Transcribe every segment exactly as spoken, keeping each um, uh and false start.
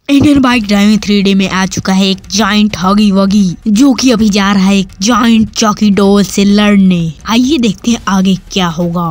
Indian bike driving three D में आ चुका है एक जाइंट हगी वगी, जो कि अभी जा रहा है एक जाइंट चॉकी डॉल से लड़ने। आइए देखते हैं आगे क्या होगा।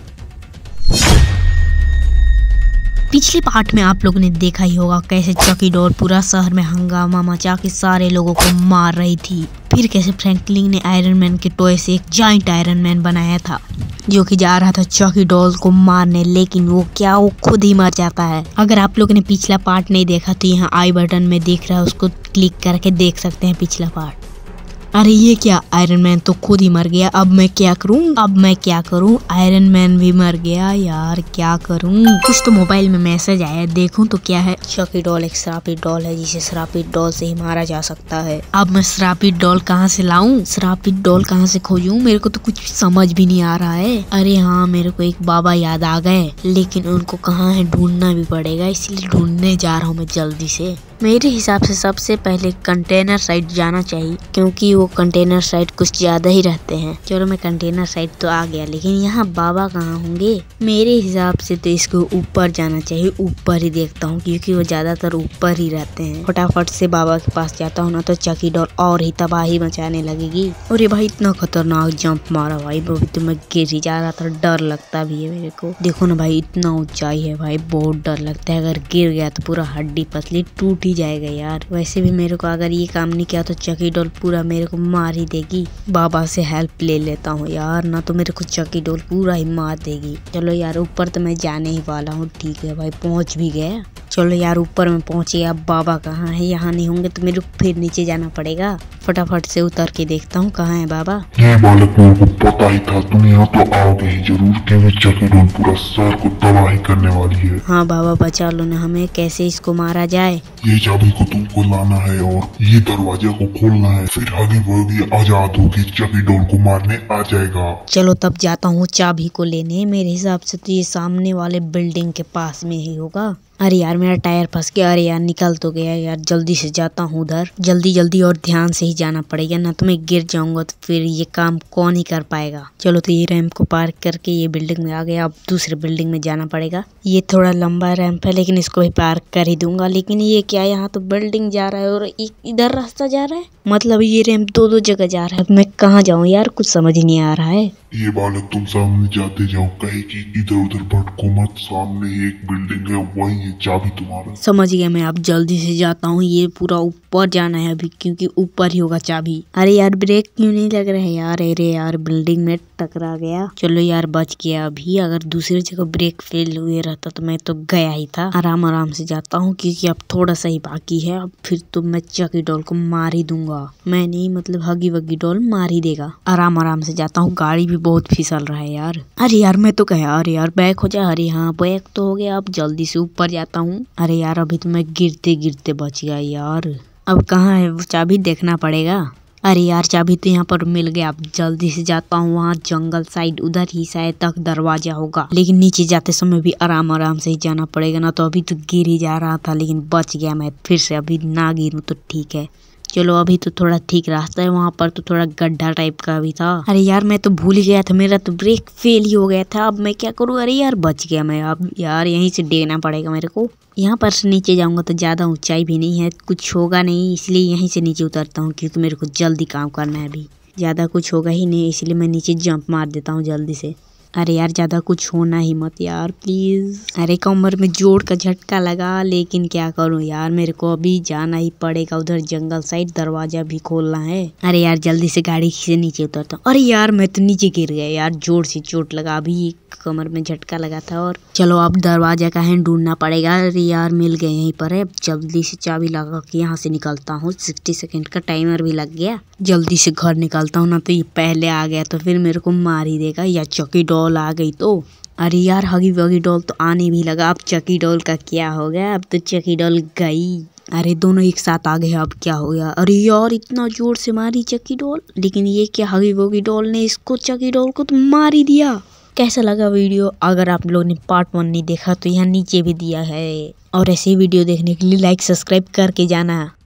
पिछले पार्ट में आप लोगों ने देखा ही होगा कैसे चॉकी डॉल पूरा शहर में हंगामा मचा के सारे लोगों को मार रही थी। फिर कैसे फ्रैंकलिन ने आयरन मैन के टॉय से एक जाइंट आयरन मैन बनाया था, जो कि जा रहा था चॉकी डॉल को मारने, लेकिन वो क्या वो खुद ही मर जाता है। अगर आप लोगों ने पिछला पार्ट नहीं देखा तो यहाँ आई बटन में दिख रहा है, उसको क्लिक करके देख सकते हैं पिछला पार्ट। अरे ये क्या, आयरन मैन तो खुद ही मर गया। अब मैं क्या करूं अब मैं क्या करूं आयरन मैन भी मर गया यार, क्या करूं। कुछ तो मोबाइल में मैसेज आया, देखूं तो क्या है। चॉकी डॉल एक श्रापित डॉल है जिसे श्रापित डॉल से ही मारा जा सकता है। अब मैं श्रापित डॉल कहां से लाऊं, श्रापित डॉल कहां से खोजूं, मेरे को तो कुछ समझ भी नहीं आ रहा है। अरे हाँ, मेरे को एक बाबा याद आ गए, लेकिन उनको कहाँ है ढूंढना भी पड़ेगा, इसलिए ढूंढने जा रहा हूँ मैं जल्दी से। मेरे हिसाब से सबसे पहले कंटेनर साइट जाना चाहिए, क्योंकि वो कंटेनर साइट कुछ ज्यादा ही रहते हैं। चलो मैं कंटेनर साइट तो आ गया, लेकिन यहाँ बाबा कहाँ होंगे। मेरे हिसाब से तो इसको ऊपर जाना चाहिए, ऊपर ही देखता हूँ क्योंकि वो ज्यादातर ऊपर ही रहते हैं। फटाफट से बाबा के पास जाता हूँ, ना तो चॉकी डॉल और ही तबाही मचाने लगेगी। और ये भाई इतना खतरनाक जंप मारा भाई, वो भी तो मैं गिर ही जा रहा था, डर लगता भी है मेरे को। देखो ना भाई, इतना ऊंचाई है भाई, बहुत डर लगता है। अगर गिर गया तो पूरा हड्डी पसली टूट जाएगा यार। वैसे भी मेरे को अगर ये काम नहीं किया तो चॉकी डॉल पूरा मेरे को मार ही देगी। बाबा से हेल्प ले लेता हूँ यार, ना तो मेरे को चॉकी डॉल पूरा ही मार देगी। चलो यार, ऊपर तो मैं जाने ही वाला हूँ। ठीक है भाई, पहुंच भी गया। चलो यार, ऊपर में पहुंचे। अब बाबा कहाँ है, यहाँ नहीं होंगे तो मेरे को फिर नीचे जाना पड़ेगा। फटाफट से उतर के देखता हूँ कहाँ है बाबा। ये बालक, मेरे को पता ही था तुम यहाँ तो आओगे ही जरूर, क्योंकि चॉकी डॉल पूरा शहर को तबाही करने वाली है। हाँ बाबा, बचा लो ना हमें, कैसे इसको मारा जाए। ये चाबी को तुमको लाना है और ये दरवाजे को खोलना है, फिर हगी वगी आजाद होगी, चॉकी डॉल को मारने आ जाएगा। चलो तब जाता हूँ चाबी को लेने। मेरे हिसाब से तो ये सामने वाले बिल्डिंग के पास में ही होगा। अरे यार, मेरा टायर फंस गया। अरे यार, निकल तो गया यार, जल्दी से जाता हूँ उधर। जल्दी जल्दी और ध्यान से ही जाना पड़ेगा, ना तो मैं गिर जाऊंगा तो फिर ये काम कौन ही कर पाएगा। चलो तो ये रैंप को पार करके ये बिल्डिंग में आ गया। अब दूसरे बिल्डिंग में जाना पड़ेगा। ये थोड़ा लंबा रैंप है, लेकिन इसको भी पार कर ही दूंगा। लेकिन ये क्या, यहाँ तो बिल्डिंग जा रहा है और इधर रास्ता जा रहा है, मतलब ये रैंप दो दो जगह जा रहा है। मैं कहाँ जाऊँ यार, कुछ समझ ही नहीं आ रहा है। ये बालक, तुम सामने जाते जाओ, कहे कि इधर उधर भटको मत। सामने एक बिल्डिंग है, वही है चाबी तुम्हारा। समझ गया मैं, अब जल्दी से जाता हूँ। ये पूरा ऊपर जाना है अभी, क्योंकि ऊपर ही होगा चाबी। अरे यार, ब्रेक क्यों नहीं लग रहा है यार। अरे यार, बिल्डिंग में टकरा गया। चलो यार, बच गया अभी। अगर दूसरी जगह ब्रेक फेल हुए रहता तो मैं तो गया ही था। आराम आराम से जाता हूँ, क्योंकि अब थोड़ा सा ही बाकी है। अब फिर तो मैं चॉकी डॉल को मार ही दूंगा। मैं नहीं, मतलब हगी वगी डॉल मार ही देगा। आराम आराम से जाता हूँ। गाड़ी भी बहुत फिसल रहा है यार। अरे यार, मैं तो कहा अरे यार बैक हो जा। अरे हाँ, बैक तो हो गया। अब जल्दी से ऊपर जाता हूँ। अरे यार, अभी तो मैं गिरते गिरते बच गया यार। अब कहाँ है वो चाबी, देखना पड़ेगा। अरे यार, चाबी तो यहाँ पर मिल गया। अब जल्दी से जाता हूँ वहाँ जंगल साइड, उधर ही शायद तक दरवाजा होगा। लेकिन नीचे जाते समय भी आराम आराम से ही जाना पड़ेगा, ना तो अभी तो गिर ही जा रहा था, लेकिन बच गया मैं। फिर से अभी ना गिरूँ तो ठीक है। चलो अभी तो थोड़ा ठीक रास्ता है। वहाँ पर तो थोड़ा गड्ढा टाइप का भी था। अरे यार, मैं तो भूल गया था, मेरा तो ब्रेक फेल ही हो गया था। अब मैं क्या करूँ। अरे यार, बच गया मैं। अब यार यहीं से डेगना पड़ेगा मेरे को। यहाँ पर से नीचे जाऊंगा तो ज्यादा ऊंचाई भी नहीं है, कुछ होगा नहीं, इसलिए यहीं से नीचे उतरता हूँ, क्योंकि मेरे को जल्दी काम करना है अभी। ज्यादा कुछ होगा ही नहीं, इसलिए मैं नीचे जंप मार देता हूँ जल्दी से। अरे यार, ज्यादा कुछ होना ही मत यार, प्लीज। अरे कमर में जोड़ का झटका लगा, लेकिन क्या करूं यार, मेरे को अभी जाना ही पड़ेगा उधर जंगल साइड। दरवाजा भी खोलना है। अरे यार, जल्दी से गाड़ी से नीचे उतरता हूँ। अरे यार, मैं तो नीचे गिर गया यार, जोर से चोट लगा। अभी कमर में झटका लगा था। और चलो अब दरवाजा का है ढूंढना पड़ेगा। अरे यार, मिल गए यहीं पर है। जल्दी से चाबी लगा के यहाँ से निकलता हूँ। सिक्सटी सेकेंड का टाइमर भी लग गया। जल्दी से घर निकलता हूँ, ना तो ये पहले आ गया तो फिर मेरे को मार ही देगा, या चॉकी डॉल आ गई तो। अरे यार, हगी वगी डॉल तो आने भी लगा। अब चॉकी डॉल का क्या हो गया, अब तो चॉकी डॉल गई। अरे दोनों एक साथ आ गए, अब क्या हो गया। अरे यार, इतना जोर से मारी चॉकी डॉल, लेकिन ये क्या, हगी वगी डॉल ने इसको चॉकी डॉल को तो मार ही दिया। कैसा लगा वीडियो? अगर आप लोगों ने पार्ट वन नहीं देखा तो यहाँ नीचे भी दिया है। और ऐसे वीडियो देखने के लिए लाइक सब्सक्राइब करके जाना।